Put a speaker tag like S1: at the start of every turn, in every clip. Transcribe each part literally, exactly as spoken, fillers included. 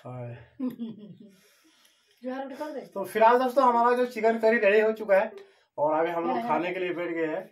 S1: तो फिलहाल दोस्तों हमारा जो चिकन करी रेडी हो चुका है और अभी हम लोग खाने के लिए बैठ गए हैं।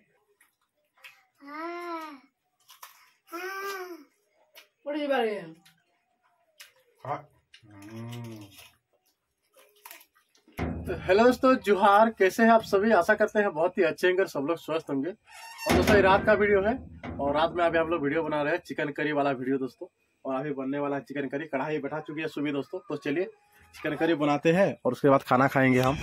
S1: तो हेलो दोस्तों, जोहार। कैसे हैं आप सभी? आशा करते हैं बहुत ही अच्छे होंगे, सब लोग स्वस्थ होंगे। और दोस्तों ये रात का वीडियो है और रात में अभी हम लोग वीडियो बना रहे हैं चिकन करी वाला वीडियो दोस्तों। और अभी बनने वाला है चिकन करी। कढ़ाई बैठा चुकी है सुबह दोस्तों। तो चलिए चिकन करी बनाते हैं और उसके बाद खाना खाएंगे हम।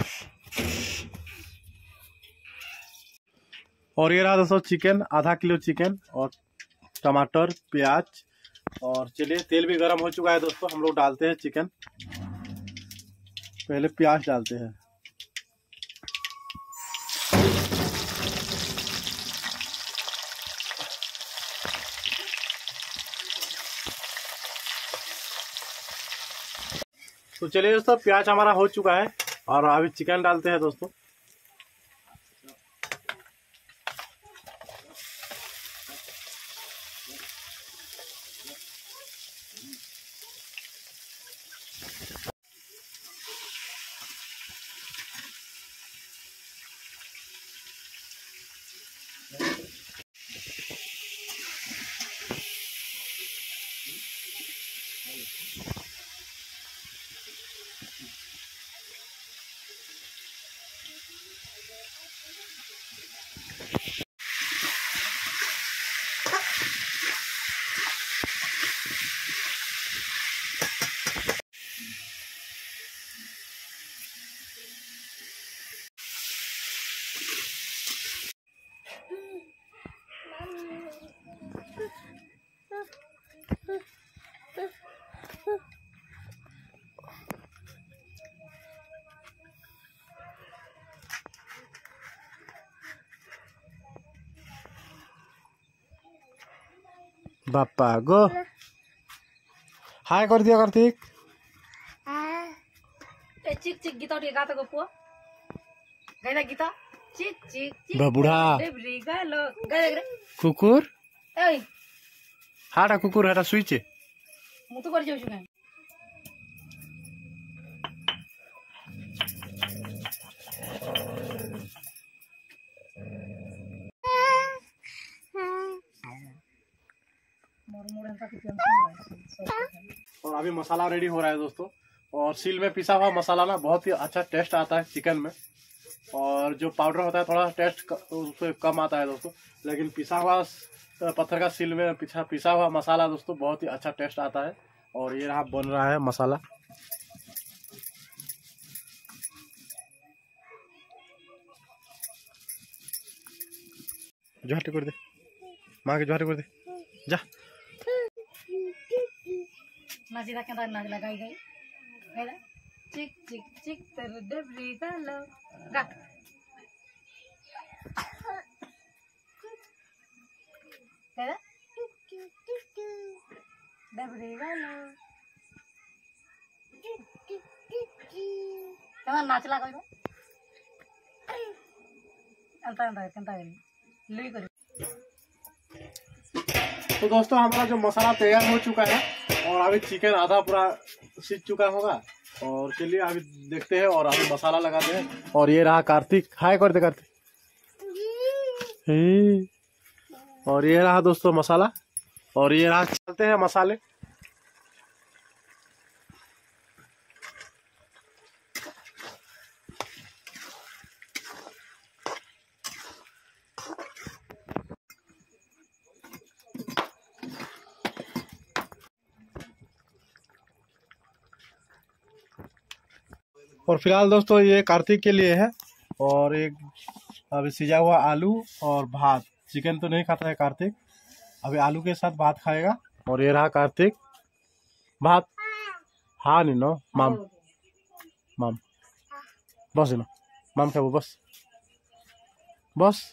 S1: और ये रहा दोस्तों चिकन, आधा किलो चिकन और टमाटर, प्याज। और चलिए तेल भी गर्म हो चुका है दोस्तों। हम लोग डालते हैं चिकन। पहले प्याज डालते हैं। तो चलिए दोस्तों प्याज हमारा हो चुका है और अभी चिकन डालते हैं दोस्तों। बापा गो हाय कर दिया कार्तिक।
S2: ए चिक चिक गीता टे गाता को पुआ गाइदा गीता चिक चिक चिक
S1: बबुड़ा
S2: देबरी गालो गाय रे
S1: कुकुर
S2: ए
S1: हाडा कुकुर हाडा सुइचे
S2: मु तो कर जाउ छु गाय
S1: और अभी मसाला रेडी हो रहा है दोस्तों। और सील में पिसा हुआ मसाला ना बहुत ही अच्छा टेस्ट आता है चिकन में। और जो पाउडर होता है थोड़ा टेस्ट उससे कम आता है दोस्तों। लेकिन पिसा हुआ पत्थर का सील में पिसा पिसा हुआ मसाला दोस्तों बहुत ही अच्छा टेस्ट आता है। और ये रहा बन रहा है मसाला। जोहार कर दे माँ के, जोहार कर दे जा।
S2: नाचिदा केंदा नाच लगाई गई गाइदा चिक चिक चिक तेरे देबरी गालो गा गाइदा देबरी गालो केंदा नाच लगाई गई अंता अंता केंदा गई लुई कर।
S1: तो दोस्तों हमारा जो मसाला तैयार हो चुका है और अभी चिकन आधा पूरा सीज चुका होगा। और चलिए अभी देखते हैं और अभी मसाला लगाते हैं। और ये रहा कार्तिक, हाय कर दे कार्तिक। और ये रहा दोस्तों मसाला। और ये रहा, चलते हैं मसाले। और फिलहाल दोस्तों ये कार्तिक के लिए है। और एक अभी सिजा हुआ आलू और भात। चिकन तो नहीं खाता है कार्तिक, अभी आलू के साथ भात खाएगा। और ये रहा कार्तिक भात। हाँ नहीं नो माम माम बस नो माम खाबो बस बस।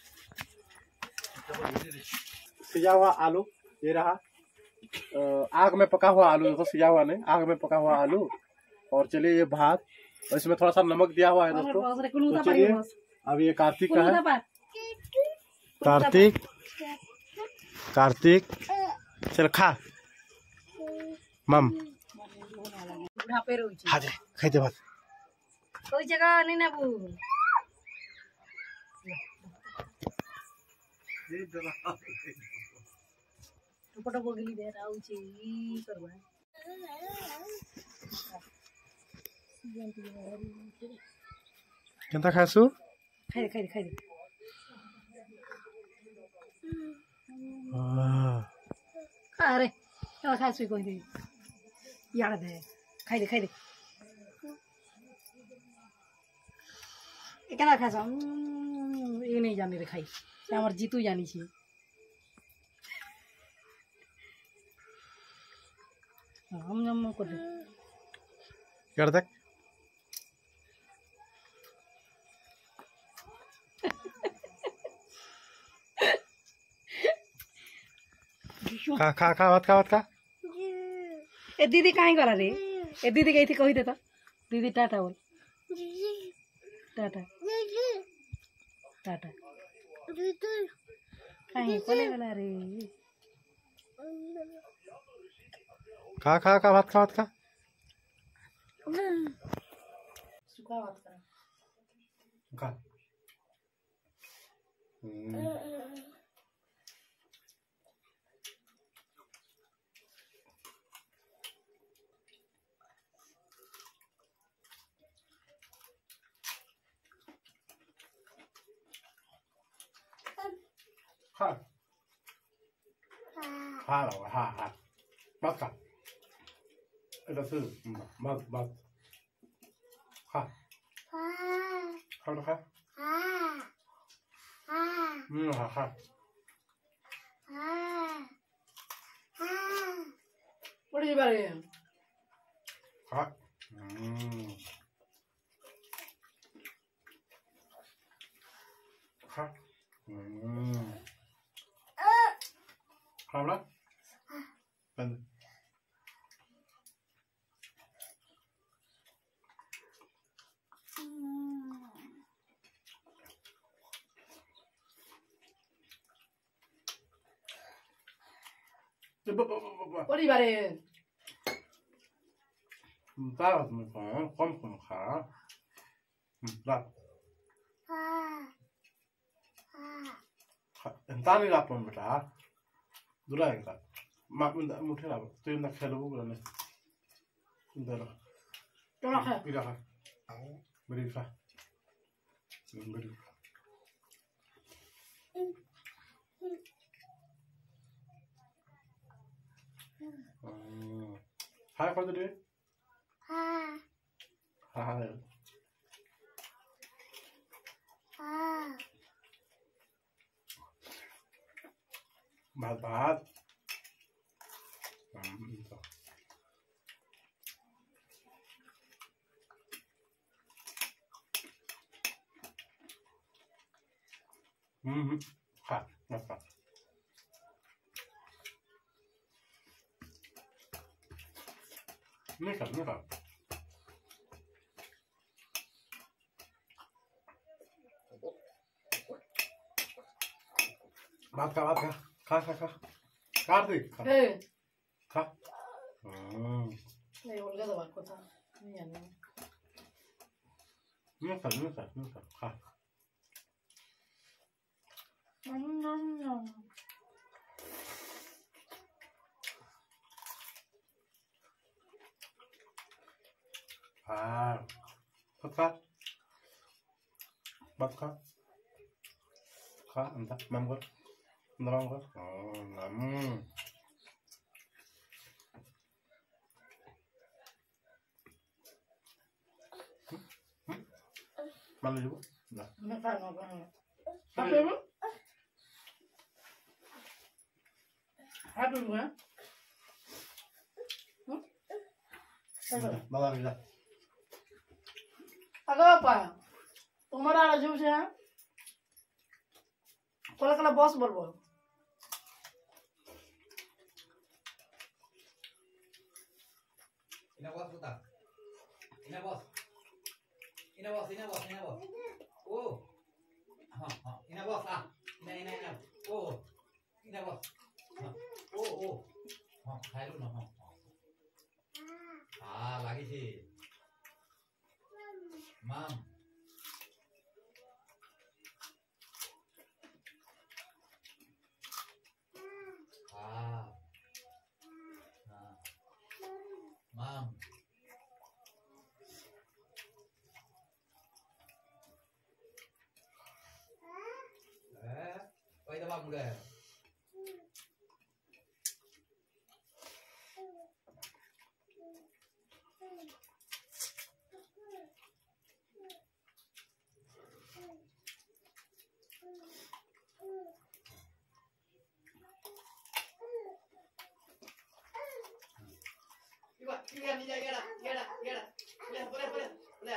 S1: सिजा हुआ आलू ये रहा, आग में पका हुआ आलू दोस्तों, सिजा हुआ नहीं, आग में पका हुआ आलू। और चलिए ये भात, और इसमें थोड़ा सा नमक दिया हुआ है दोस्तों। तो चलिए अब ये कार्तिक का है। कार्तिक कार्तिक चल खा मम
S2: बुढ़ापे रहुची
S1: हाँ जाए खाइते भात
S2: कोई जगह नहीं ना बू टुपटो बोगली दे राउची ई करबा
S1: केंता खासु
S2: खाई खाई खाई अरे क्या खासु कोई दे यार दे खाई दे खाई दे केना खास ये नहीं जानी रे खाई से हमर जीतू जानी छी हम हम को दे
S1: कर देख खा खा खा भात खा भात खा
S2: ए दीदी कहीं गला रे ए दीदी गई थी कही दे तो दीदी टाटा बोल टाटा टाटा कहीं बोले गला रे
S1: खा खा खा भात खा भात खा
S2: सुखा बात कर
S1: खा खा खा लो खा खा भात खा इधर से भात भात खा खा लो खा हम्म खा खा
S2: बड़ी बारे
S1: खा हम्म खा हम्म खा लो बंद
S2: बड़ी बारे
S1: Taruh teman kom kom kha, lat. Entar ni lapon beta, dulu yang tak. Mak minta mudah lah, tu yang nak kalau bukan ni. Entar lah.
S2: Tolong kha
S1: Bila kha, beri kha, beri. Hai kau tu dia? Hai. Bahas bahas. Hmm. Ha, apa? Ni kan, ni kan. Baat ka, baat ka. Kha, kha, kha. Kartik, kha.
S2: ए
S1: Kha. Hmm.
S2: नहीं बोलगा तो बात को था नहीं आने
S1: Ni kan, ni kan, ni kan. Kha. Ah. Baat ka. Baat ka. Kha, entah, mam kau. Dorong kau. Oh, nam. Mana juga? Nah.
S2: मैं खा ना खा आप ले लो आप ले लो हैं
S1: Bawa bisa.
S2: अगर apa तुम्हारा राजू से है कोला कोला बॉस बोल बोल
S3: Ina bos putar. Ina bos. Ina bos, ina bos, ina bos. Oh. Ha, ha. Ina bos ah. Ina ina ina. Oh. Ina bos. Ha. Oh oh. Ha, khai luôn nào ha. हाँ लागी छी माम हाँ हाँ माम eh oi tebak muda Iba, lihat nih, ya, ya, ya, ya, boleh, boleh, boleh, boleh.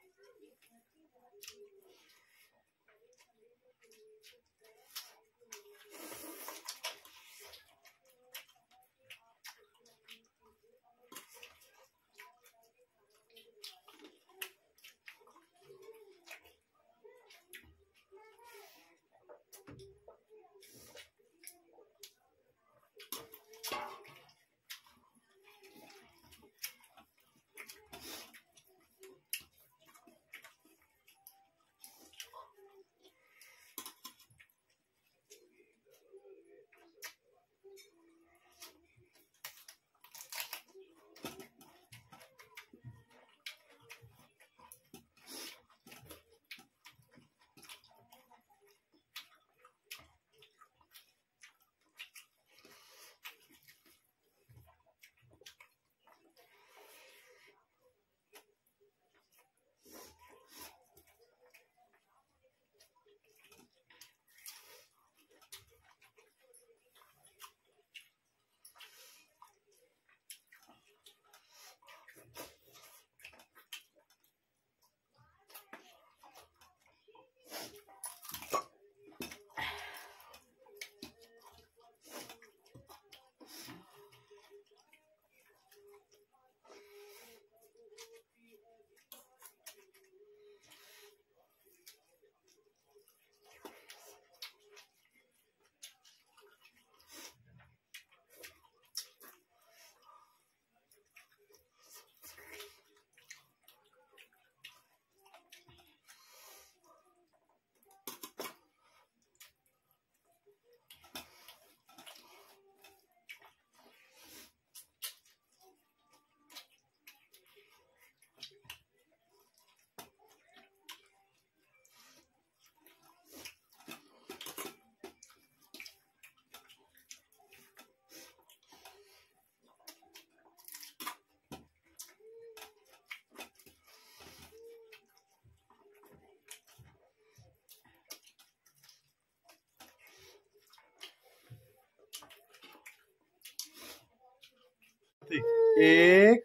S1: एक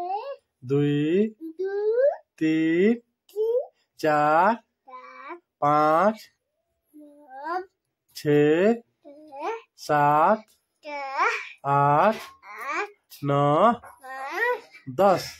S1: दुई तीन चार पाँच छ सात आठ नौ दस।